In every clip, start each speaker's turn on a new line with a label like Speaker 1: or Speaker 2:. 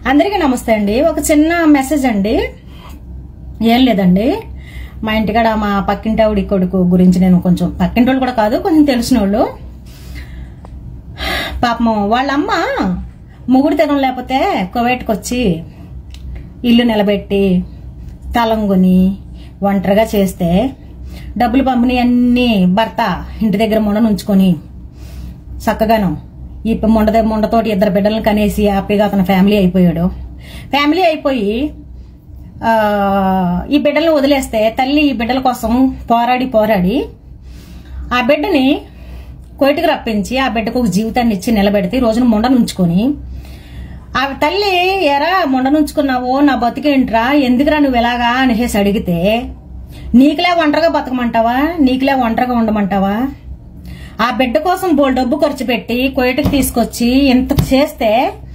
Speaker 1: అందరికీ నమస్తే అండి. ఒక చిన్న మెసేజ్ అండి. ఏం లేదండి, మా ఇంటికాడ మా పక్కింటి కొడుకు గురించి నేను కొంచెం, పక్కింటి వాళ్ళు కూడా కాదు, కొంచెం తెలిసిన వాళ్ళు, పాపం వాళ్ళమ్మ మొగుడు తినం లేకపోతే కువైట్కి వచ్చి ఇల్లు నిలబెట్టి తలంగుని ఒంటరిగా చేస్తే డబ్బులు పంపిణీ అన్ని భర్త ఇంటి దగ్గర ముండనుంచుకొని చక్కగాను ఈ ముండతోటి ఇద్దరు బిడ్డలను కనేసి హ్యాపీగా అతను ఫ్యామిలీ అయిపోయాడు. ఫ్యామిలీ అయిపోయి ఈ బిడ్డలను వదిలేస్తే తల్లి ఈ బిడ్డల కోసం పోరాడి ఆ బిడ్డని కోయిటికి రప్పించి ఆ బిడ్డకు ఒక జీవితాన్ని ఇచ్చి నిలబెడితే ఈ రోజున ముండనుంచుకొని ఆ తల్లి ఎరా ముండనుంచుకున్నావో, నా బతికేంట్రా, ఎందుకురా నువ్వు ఎలాగా అనేసి అడిగితే నీకులే ఒంటరిగా బతకమంటావా, నీకులే ఒంటరిగా ఉండమంటావా, ఆ బిడ్డ కోసం బోల్ డబ్బు ఖర్చు పెట్టి కోయిటికి తీసుకొచ్చి ఇంత చేస్తే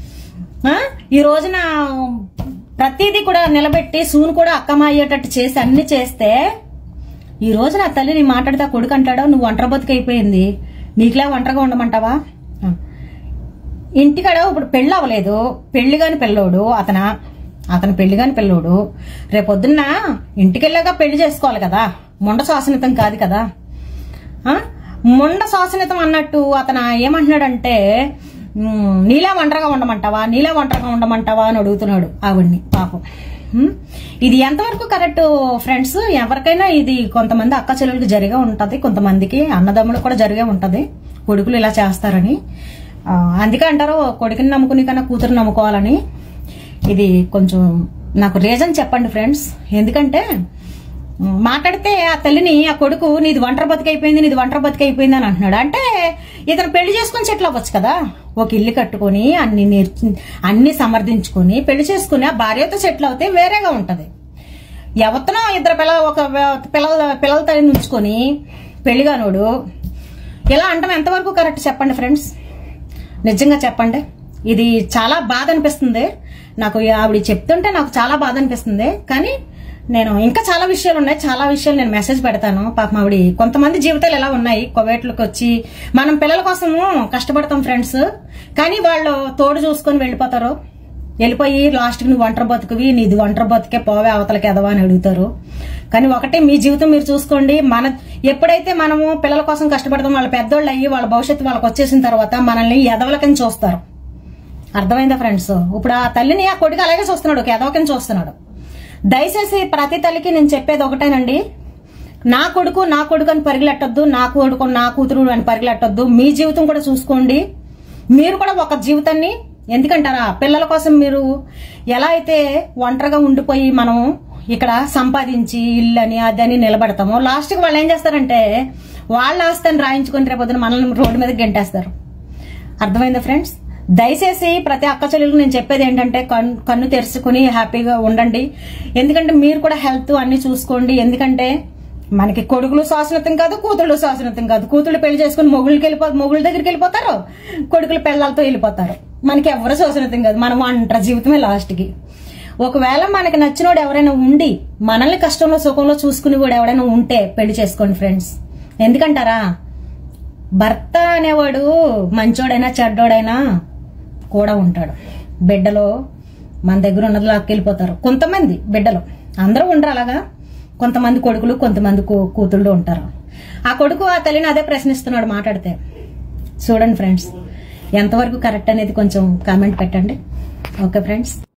Speaker 1: ఈ రోజున ప్రతిదీ కూడా నిలబెట్టి సూను కూడా అక్కమ అయ్యేటట్టు చేసి అన్ని చేస్తే ఈ రోజున ఆ తల్లిని మాట్లాడితే కొడుకు అంటాడో నువ్వు ఒంటరి బతికైపోయింది, నీకులే ఒంటరిగా ఉండమంటావా. ఇంటికాడ ఇప్పుడు పెళ్లి అవ్వలేదు, పెళ్లిగాని పిల్లోడు అతను పెళ్లిగాని పిల్లోడు, రేపొద్దున్న ఇంటికెళ్ళాక పెళ్లి చేసుకోవాలి కదా, ముండ శాసనితం కాదు కదా. ముండ శాసనితం అన్నట్టు అతను ఏమంటున్నాడంటే నీలా ఒంటరిగా ఉండమంటావా, నీలా ఒంటరిగా ఉండమంటావా అని అడుగుతున్నాడు ఆవిడ్ని. పాపం ఇది ఎంతవరకు కరెక్ట్ ఫ్రెండ్స్? ఎవరికైనా ఇది కొంతమంది అక్క చెల్లెలకు జరిగే ఉంటది, కొంతమందికి అన్నదమ్ములకు కూడా జరిగే ఉంటది కొడుకులు ఇలా చేస్తారని. అందుకే అంటారు కొడుకుని నమ్ముకుని కన్నా కూతురు నమ్ముకోవాలని. ఇది కొంచెం నాకు రీజన్ చెప్పండి ఫ్రెండ్స్. ఎందుకంటే మాట్లాడితే ఆ తల్లిని ఆ కొడుకు నీది ఒంటరి బతికైపోయింది, నీది ఒంటరి బతికైపోయింది అని అంటున్నాడు. అంటే ఇతను పెళ్లి చేసుకుని సెటిల్ అవ్వచ్చు కదా, ఒక ఇల్లు కట్టుకుని అన్ని సమర్థించుకుని పెళ్లి చేసుకుని ఆ భార్యతో సెటిల్ అవుతే వేరేగా ఉంటది. ఎవరినో ఇద్దరు పిల్లలతో ఉంచుకొని పెళ్లిగానోడు ఇలా అంటాం ఎంతవరకు కరెక్ట్ చెప్పండి ఫ్రెండ్స్? నిజంగా చెప్పండి. ఇది చాలా బాధ అనిపిస్తుంది నాకు. ఆవిడ చెప్తుంటే నాకు చాలా బాధ అనిపిస్తుంది. కానీ నేను ఇంకా చాలా విషయాలు ఉన్నాయి, చాలా విషయాలు నేను మెసేజ్ పెడతాను. పాపం ఆవిడ కొంతమంది జీవితాలు ఎలా ఉన్నాయి, కువైట్లోకి వచ్చి మనం పిల్లల కోసము కష్టపడతాం ఫ్రెండ్స్, కానీ వాళ్ళు తోడు చూసుకొని వెళ్ళిపోతారు. వెళ్ళిపోయి లాస్ట్కి నువ్వు ఒంటరి బతుకువి, నీది ఒంటరి బతుకే పోవే అవతలకి ఎదవా అని అడుగుతారు. కానీ ఒకటే, మీ జీవితం మీరు చూసుకోండి. ఎప్పుడైతే మనము పిల్లల కోసం కష్టపడతాం, వాళ్ళ పెద్దోళ్ళు అయ్యి వాళ్ళ భవిష్యత్తు వాళ్ళకి వచ్చేసిన తర్వాత మనల్ని ఎదవలకని చూస్తారు. అర్థమైందా ఫ్రెండ్స్? ఇప్పుడు ఆ తల్లిని ఆ కొడుకు అలాగే చూస్తున్నాడు, ఒక ఎదవకని చూస్తున్నాడు. దయచేసి ప్రతి తల్లికి నేను చెప్పేది ఒకటేనండి, నా కొడుకు అని పరిగెట్టొద్దు, నా కొడుకు నా కూతురు అని పరిగెట్టొద్దు. మీ జీవితం కూడా చూసుకోండి. మీరు కూడా ఒక జీవితాన్ని, ఎందుకంటారా పిల్లల కోసం మీరు ఎలా అయితే ఒంటరిగా ఉండిపోయి మనం ఇక్కడ సంపాదించి ఇల్లు అని అదని నిలబడతామో, లాస్ట్కి వాళ్ళు ఏం చేస్తారంటే వాళ్ళ ఆస్తిని రాయించుకొని రేపొద్దున మనల్ని రోడ్డు మీద గెంటేస్తారు. అర్థమైందా ఫ్రెండ్స్? దయచేసి ప్రతి అక్క చెల్లెలకు నేను చెప్పేది ఏంటంటే కన్ను తెరుచుకుని హ్యాపీగా ఉండండి. ఎందుకంటే మీరు కూడా హెల్త్ అన్ని చూసుకోండి. ఎందుకంటే మనకి కొడుకులు శాశ్వతం కాదు, కూతుళ్ళు శాశ్వతం కాదు. కూతుళ్ళు పెళ్లి చేసుకుని మొగుళ్ళ దగ్గరికి వెళ్ళిపోతారు, కొడుకులు పిల్లలతో వెళ్ళిపోతారు. మనకి ఎవరు శాశ్వతం కాదు, మనం ఒంటరి జీవితమే లాస్ట్కి. ఒకవేళ మనకి నచ్చినోడు ఎవరైనా ఉండి మనల్ని కష్టంలో సుఖంలో చూసుకుని కూడా ఎవరైనా ఉంటే పెళ్లి చేసుకోండి ఫ్రెండ్స్. ఎందుకంటారా, భర్త అనేవాడు మంచోడైనా చెడ్డోడైనా కూడా ఉంటాడు. బిడ్డలో మన దగ్గర ఉన్నది లాక్కెళ్ళిపోతారు కొంతమంది బిడ్డలు, అందరూ ఉండరు అలాగా. కొంతమంది కొడుకులు, కొంతమంది కూతుళ్ళు ఉంటారు. ఆ కొడుకు ఆ తల్లిని అదే ప్రశ్నిస్తున్నాడు మాట్లాడితే. చూడండి ఫ్రెండ్స్, ఎంతవరకు కరెక్ట్ అనేది కొంచెం కామెంట్ పెట్టండి. Okay friends.